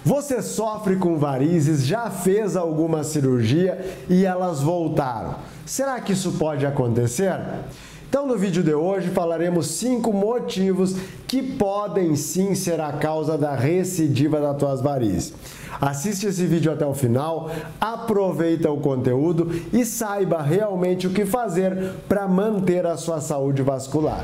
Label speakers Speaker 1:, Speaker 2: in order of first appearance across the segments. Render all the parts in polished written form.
Speaker 1: Você sofre com varizes, já fez alguma cirurgia e elas voltaram. Será que isso pode acontecer? Então, no vídeo de hoje falaremos 5 motivos que podem sim ser a causa da recidiva das tuas varizes. Assiste esse vídeo até o final, aproveita o conteúdo e saiba realmente o que fazer para manter a sua saúde vascular.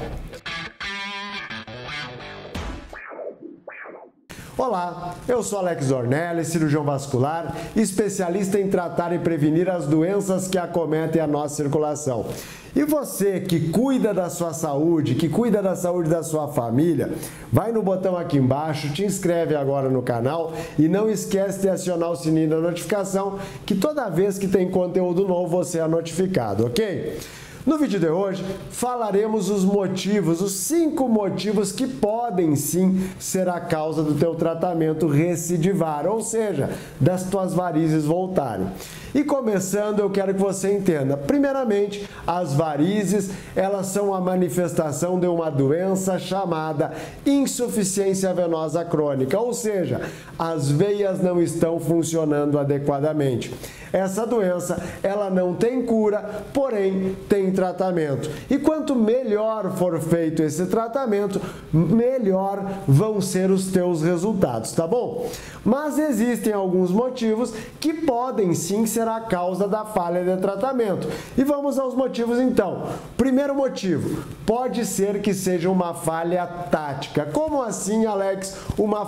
Speaker 1: Olá, eu sou Alex Ornelli, cirurgião vascular, especialista em tratar e prevenir as doenças que acometem a nossa circulação. E você que cuida da sua saúde, que cuida da saúde da sua família, vai no botão aqui embaixo, te inscreve agora no canal e não esquece de acionar o sininho da notificação, que toda vez que tem conteúdo novo você é notificado, ok? No vídeo de hoje falaremos os motivos, os 5 motivos que podem sim ser a causa do teu tratamento recidivar, ou seja, das tuas varizes voltarem. E começando, eu quero que você entenda, primeiramente, as varizes, elas são a manifestação de uma doença chamada insuficiência venosa crônica, ou seja, as veias não estão funcionando adequadamente. Essa doença, ela não tem cura, porém tem tratamento. E quanto melhor for feito esse tratamento, melhor vão ser os teus resultados, tá bom? Mas existem alguns motivos que podem sim ser a causa da falha de tratamento. E vamos aos motivos então. Primeiro motivo, pode ser que seja uma falha tática. Como assim, Alex, uma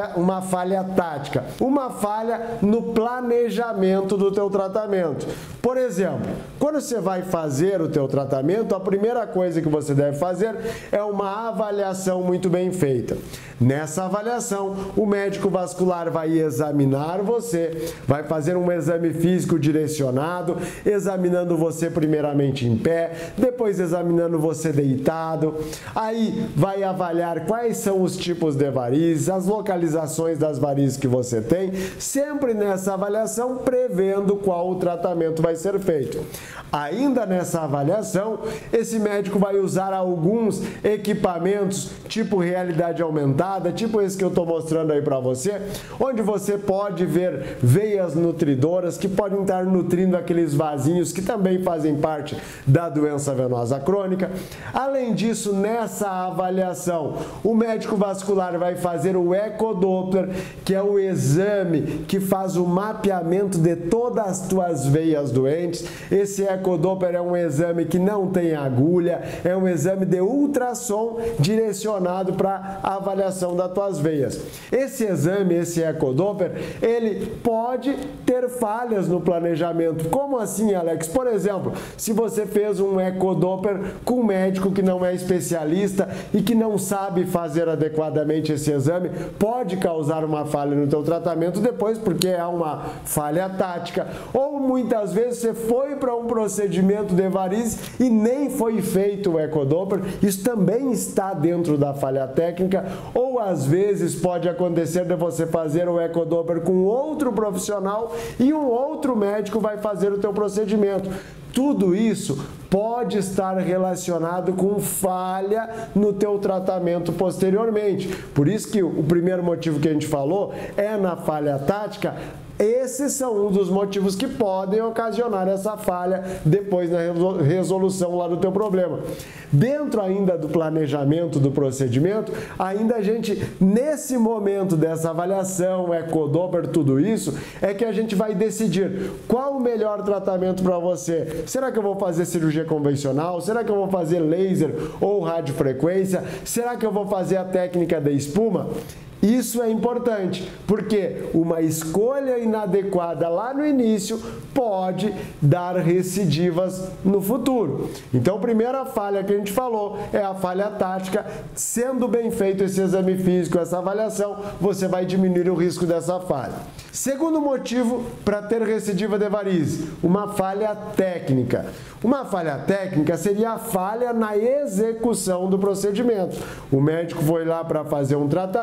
Speaker 1: falha tática? Uma falha no planejamento do teu tratamento. Por exemplo, quando você vai fazer o teu tratamento, a primeira coisa que você deve fazer é uma avaliação muito bem feita. Nessa avaliação, o médico vascular vai examinar você, vai fazer um exame físico direcionado, examinando você primeiramente em pé, depois examinando você deitado, aí vai avaliar quais são os tipos de varizes, as localizações das varizes que você tem, sempre nessa avaliação prevendo qual o tratamento vai ser feito. Ainda nessa avaliação, esse médico vai usar alguns equipamentos tipo realidade aumentada, tipo esse que eu estou mostrando aí para você, onde você pode ver veias nutridoras que podem estar nutrindo aqueles vasinhos que também fazem parte da doença venosa crônica. Além disso, nessa avaliação, o médico vascular vai fazer o ecodoppler, que é o exame que faz o mapeamento de todas as tuas veias doentes. Esse ecodoppler é um exame que não tem agulha, é um exame de ultrassom direcionado para a avaliação das tuas veias. Esse exame, esse ecodoppler, ele pode ter falhas no planejamento. Como assim, Alex? Por exemplo, se você fez um ecodoppler com um médico que não é especialista e que não sabe fazer adequadamente esse exame, pode causar uma falha no teu tratamento depois, porque é uma falha tática. Ou muitas vezes você foi para um procedimento de varizes e nem foi feito o ecodoppler, isso também está dentro da falha técnica. Ou às vezes pode acontecer de você fazer o ecodoppler com outro profissional e um outro médico vai fazer o teu procedimento. Tudo isso pode estar relacionado com falha no teu tratamento posteriormente. Por isso que o primeiro motivo que a gente falou é na falha tática. Esses são um dos motivos que podem ocasionar essa falha depois na resolução lá do teu problema. Dentro ainda do planejamento do procedimento, ainda a gente, nesse momento dessa avaliação, ecodoppler, tudo isso, é que a gente vai decidir qual o melhor tratamento para você. Será que eu vou fazer cirurgia convencional? Será que eu vou fazer laser ou radiofrequência? Será que eu vou fazer a técnica de espuma? Isso é importante, porque uma escolha inadequada lá no início pode dar recidivas no futuro. Então, a primeira falha que a gente falou é a falha tática. Sendo bem feito esse exame físico, essa avaliação, você vai diminuir o risco dessa falha. Segundo motivo para ter recidiva de varizes, uma falha técnica. Uma falha técnica seria a falha na execução do procedimento. O médico foi lá para fazer um tratamento,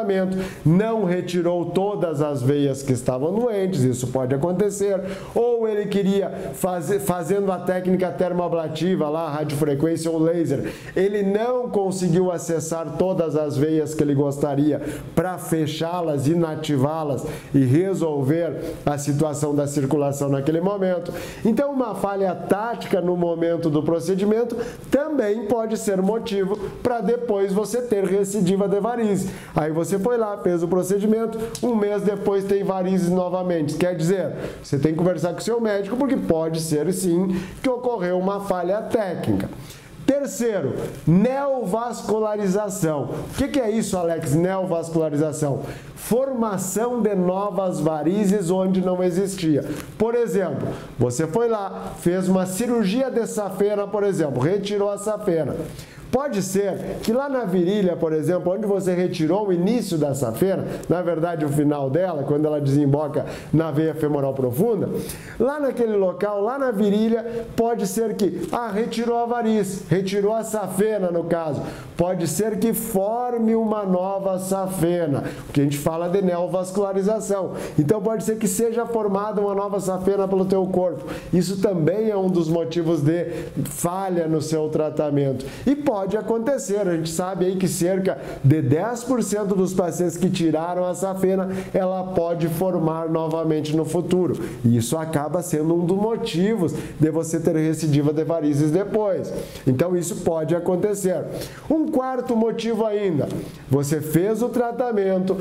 Speaker 1: não retirou todas as veias que estavam doentes, isso pode acontecer, ou ele queria fazendo a técnica termoablativa lá, radiofrequência ou laser, ele não conseguiu acessar todas as veias que ele gostaria para fechá-las, inativá-las e resolver a situação da circulação naquele momento. Então, uma falha tática no momento do procedimento também pode ser motivo para depois você ter recidiva de varizes. Aí você foi lá, fez o procedimento, um mês depois tem varizes novamente. Quer dizer, você tem que conversar com o seu médico porque pode ser sim que ocorreu uma falha técnica. Terceiro, neovascularização. O que é isso, Alex? Neovascularização. Formação de novas varizes onde não existia. Por exemplo, você foi lá, fez uma cirurgia de safena, por exemplo, retirou a safena. Pode ser que lá na virilha, por exemplo, onde você retirou o início da safena, na verdade o final dela, quando ela desemboca na veia femoral profunda, lá naquele local, lá na virilha, pode ser que, retirou a variz, retirou a safena no caso, pode ser que forme uma nova safena, porque a gente fala de neovascularização. Então pode ser que seja formada uma nova safena pelo teu corpo. Isso também é um dos motivos de falha no seu tratamento. E pode acontecer, a gente sabe aí que cerca de 10% dos pacientes que tiraram a safena, ela pode formar novamente no futuro. E isso acaba sendo um dos motivos de você ter recidiva de varizes depois. Então isso pode acontecer. Um quarto motivo ainda, você fez o tratamento,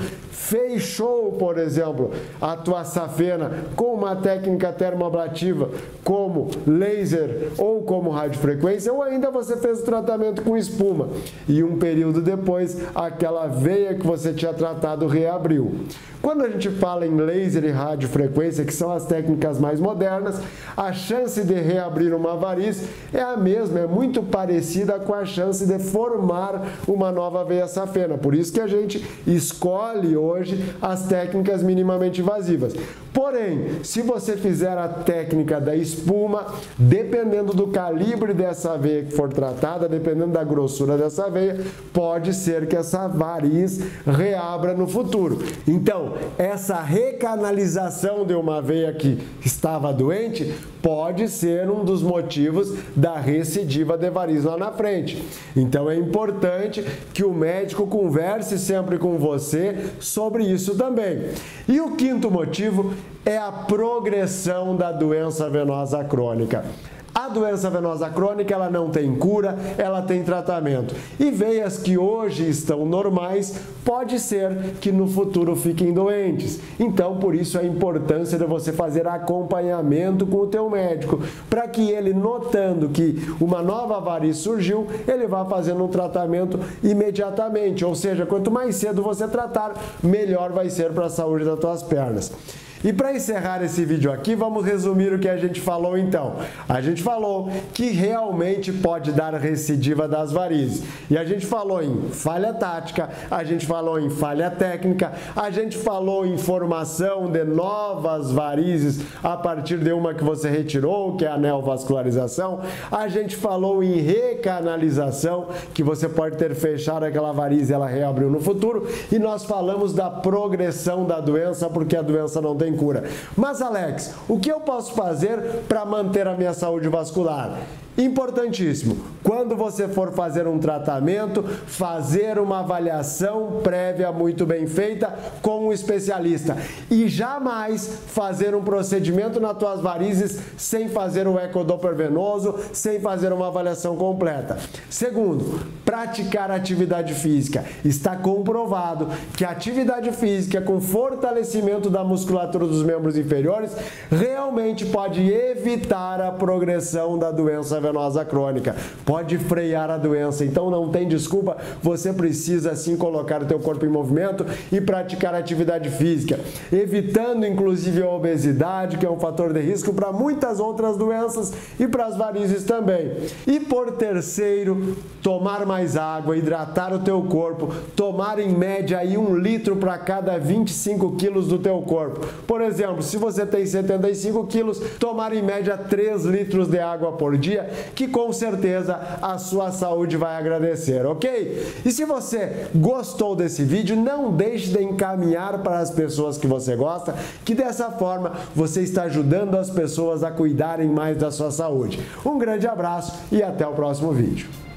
Speaker 1: fechou, por exemplo, a tua safena com uma técnica termoablativa como laser ou como radiofrequência, ou ainda você fez o tratamento com espuma e um período depois aquela veia que você tinha tratado reabriu. Quando a gente fala em laser e radiofrequência, que são as técnicas mais modernas, a chance de reabrir uma variz é a mesma, é muito parecida com a chance de formar uma nova veia safena. Por isso que a gente escolhe hoje as técnicas minimamente invasivas. Porém, se você fizer a técnica da espuma, dependendo do calibre dessa veia que for tratada, dependendo da grossura dessa veia, pode ser que essa variz reabra no futuro. Então, essa recanalização de uma veia que estava doente pode ser um dos motivos da recidiva de variz lá na frente. Então, é importante que o médico converse sempre com você sobre isso também. E o quinto motivo é a progressão da doença venosa crônica. A doença venosa crônica, ela não tem cura, ela tem tratamento. E veias que hoje estão normais, pode ser que no futuro fiquem doentes. Então, por isso a importância de você fazer acompanhamento com o teu médico, para que ele, notando que uma nova variz surgiu, ele vá fazendo um tratamento imediatamente. Ou seja, quanto mais cedo você tratar, melhor vai ser para a saúde das tuas pernas. E para encerrar esse vídeo aqui, vamos resumir o que a gente falou então. A gente falou que realmente pode dar recidiva das varizes. E a gente falou em falha tática, a gente falou em falha técnica, a gente falou em formação de novas varizes a partir de uma que você retirou, que é a neovascularização. A gente falou em recanalização, que você pode ter fechado aquela variz e ela reabriu no futuro. E nós falamos da progressão da doença, porque a doença não tem cura. Mas, Alex, o que eu posso fazer para manter a minha saúde vascular? Importantíssimo, quando você for fazer um tratamento, fazer uma avaliação prévia muito bem feita com um especialista e jamais fazer um procedimento nas tuas varizes sem fazer um ecodoppler venoso, sem fazer uma avaliação completa. Segundo, praticar atividade física. Está comprovado que a atividade física com fortalecimento da musculatura dos membros inferiores realmente pode evitar a progressão da doença venosa crônica, pode frear a doença. Então não tem desculpa, você precisa sim colocar o teu corpo em movimento e praticar atividade física, evitando inclusive a obesidade, que é um fator de risco para muitas outras doenças e para as varizes também. E por terceiro, tomar mais água, hidratar o teu corpo, tomar em média aí 1 litro para cada 25 quilos do teu corpo. Por exemplo, se você tem 75 quilos, tomar em média 3 litros de água por dia que com certeza a sua saúde vai agradecer, ok? E se você gostou desse vídeo, não deixe de encaminhar para as pessoas que você gosta, que dessa forma você está ajudando as pessoas a cuidarem mais da sua saúde. Um grande abraço e até o próximo vídeo.